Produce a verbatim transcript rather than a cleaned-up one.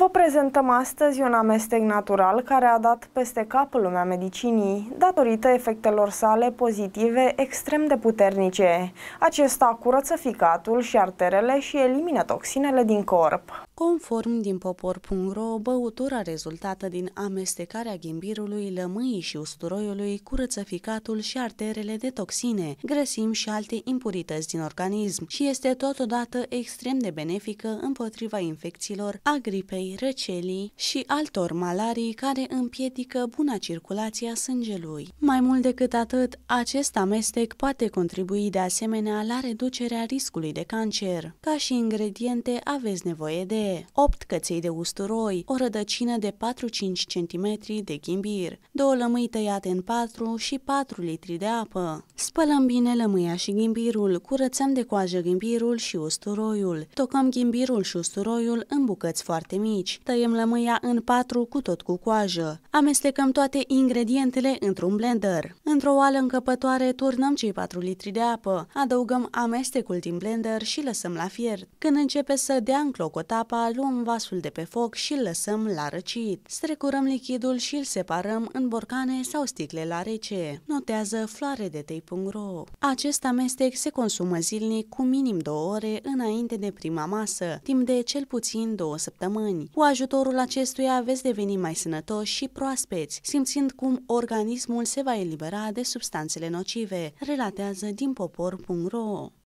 Vă prezentăm astăzi un amestec natural care a dat peste cap lumea medicinii, datorită efectelor sale pozitive extrem de puternice. Acesta curăță ficatul și arterele și elimină toxinele din corp. Conform din popor punct ro, băutura rezultată din amestecarea ghimbirului, lămâii și usturoiului curăță ficatul și arterele de toxine, grăsimi și alte impurități din organism și este totodată extrem de benefică împotriva infecțiilor, a gripei, răcelii și altor malarii care împiedică buna circulație a sângelui. Mai mult decât atât, acest amestec poate contribui de asemenea la reducerea riscului de cancer. Ca și ingrediente aveți nevoie de opt căței de usturoi, o rădăcină de patru-cinci centimetri de ghimbir, două lămâi tăiate în patru și patru litri de apă. Spălăm bine lămâia și ghimbirul, curățăm de coajă ghimbirul și usturoiul, tocăm ghimbirul și usturoiul în bucăți foarte mici, tăiem lămâia în patru cu tot cu coajă, amestecăm toate ingredientele într-un blender. Într-o oală încăpătoare turnăm cei patru litri de apă, adăugăm amestecul din blender și lăsăm la fiert. Când începe să dea înclocotapa, luăm vasul de pe foc și îl lăsăm la răcit. Strecurăm lichidul și îl separăm în borcane sau sticle la rece. Notează floare de tei punct ro. Acest amestec se consumă zilnic cu minim două ore înainte de prima masă, timp de cel puțin două săptămâni. Cu ajutorul acestuia veți deveni mai sănătoși și proaspeți, simțind cum organismul se va elibera de substanțele nocive, relatează din popor punct ro.